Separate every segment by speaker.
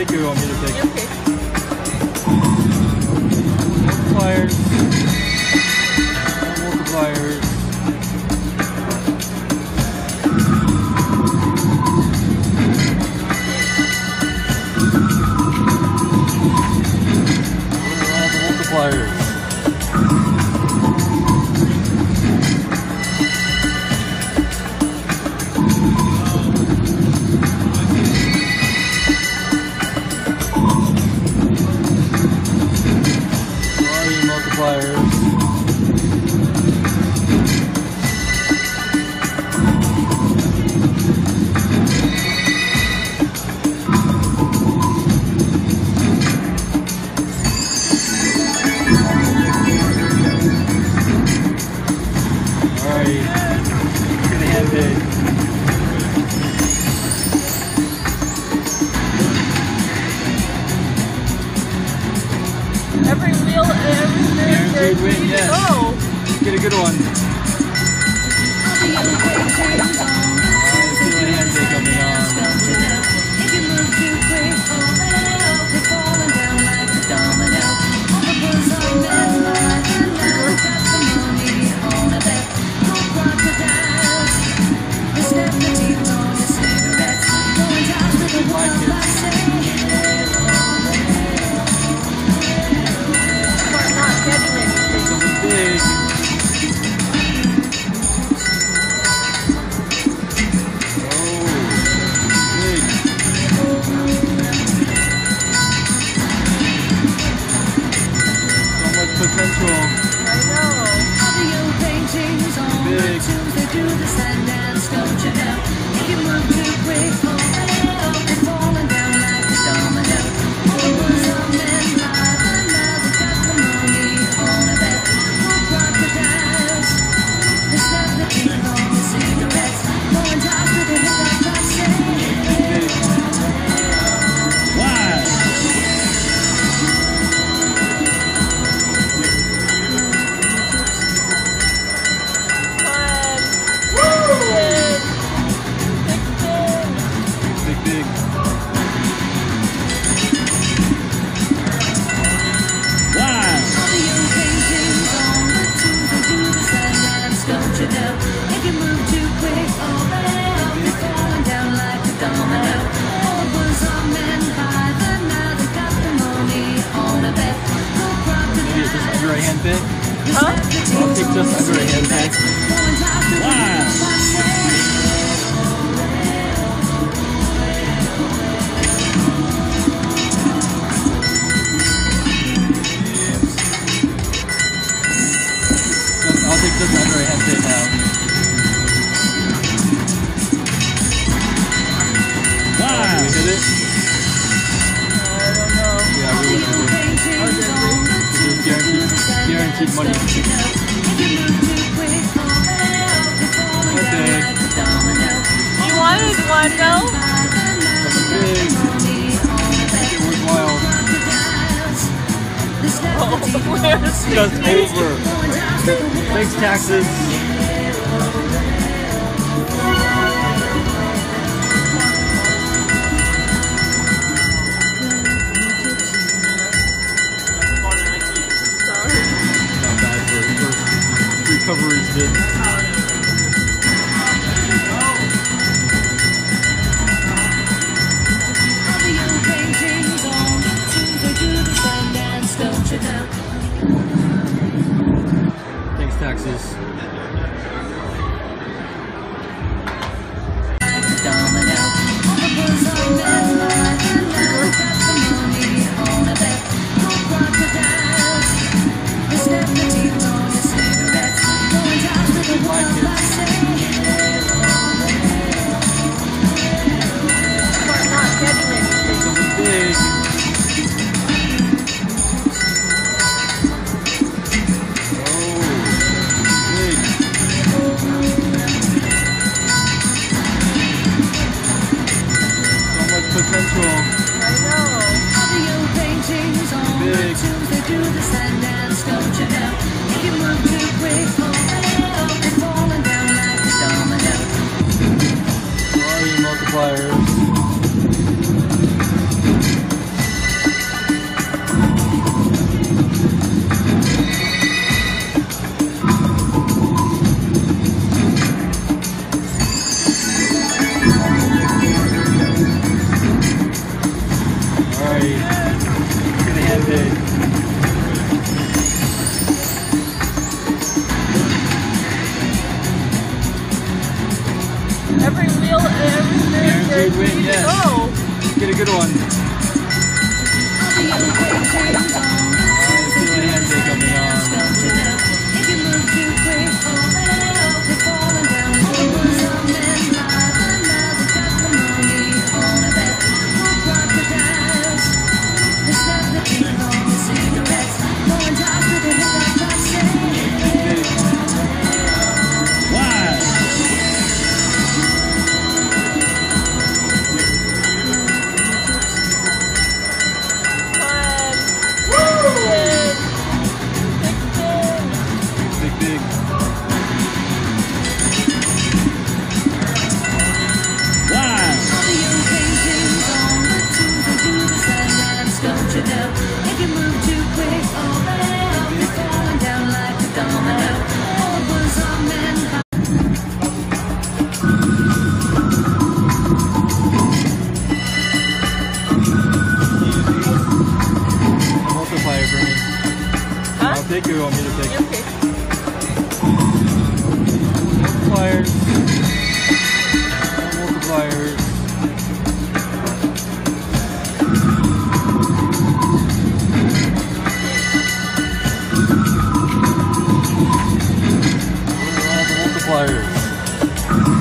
Speaker 1: pick or you want me to pick?
Speaker 2: You pick.
Speaker 1: Multipliers. Multipliers. All the multipliers.
Speaker 2: Every wheel,
Speaker 1: Guaranteed win, yes.
Speaker 2: Oh.
Speaker 1: Get a good one. I feel the handshake coming on. Potential.
Speaker 2: I know.
Speaker 1: Big.
Speaker 3: They do the Sundance, don't you know? If you move too quick, you're falling down like a domino. Always on men live, and now they got the money on a bet. More crocodiles. They slap the teeth on the cigarettes. Going down to the hill like I say.
Speaker 1: Wow. Big. Wow.
Speaker 3: Don't you know? If you move too quick, you're falling down like a domino. All was on men by the now they got the money on a bet. No
Speaker 1: Maybe it's just under a hand pick.
Speaker 2: Huh?
Speaker 1: I'll take just under a hand pick. Wow. I'll take just under a hand pick now. Wow. We did it?
Speaker 2: I don't know.
Speaker 1: Yeah, we did it. This is guaranteed money. Okay.
Speaker 2: You wanted one, no?
Speaker 1: Big. It was wild.
Speaker 2: Oh, where's
Speaker 1: Just over. Thanks, taxes. Not bad for first recoveries did. Thanks, taxes. Big. Potential.
Speaker 2: I know.
Speaker 1: Big.
Speaker 3: They do the Sundance, don't you know? If you move too quick, you're falling down like a domino.
Speaker 1: Volume multipliers. good one. I feel a handshake coming on.
Speaker 3: If you move too quick, you're falling down. Some men lie, and now they got the money on a bet. More crocodiles, they snap the teeth on the cigarettes. Going jobs with the hip-hop I say.
Speaker 4: Wow.
Speaker 1: Big, big.
Speaker 4: Wow.
Speaker 3: All the young paintings on the tombs and do the Sandman sculpture now. If you move too quick, you're falling down like a domino. All it was our men.
Speaker 1: Multiplier for me.
Speaker 2: Huh?
Speaker 1: I'll take it. You want me to take it?
Speaker 2: Okay.
Speaker 1: Multipliers. Multipliers. Where are all the multipliers?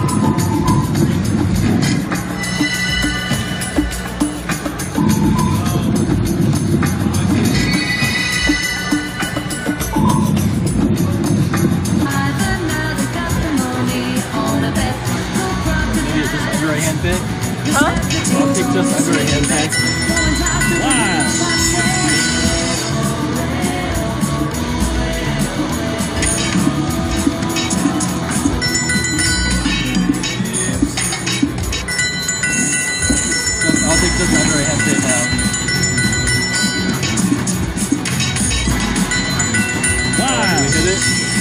Speaker 1: Maybe it's just under a hand pick?
Speaker 2: Huh?
Speaker 1: I'll take just under a hand pick.
Speaker 4: Wow.
Speaker 1: I'll take just under a hand pick now.
Speaker 4: Wow.
Speaker 1: We did it?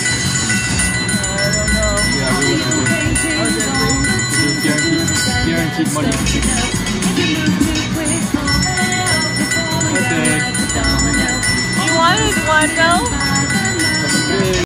Speaker 2: I don't know.
Speaker 1: Yeah, we did. Guaranteed money.
Speaker 2: You wanted one, though?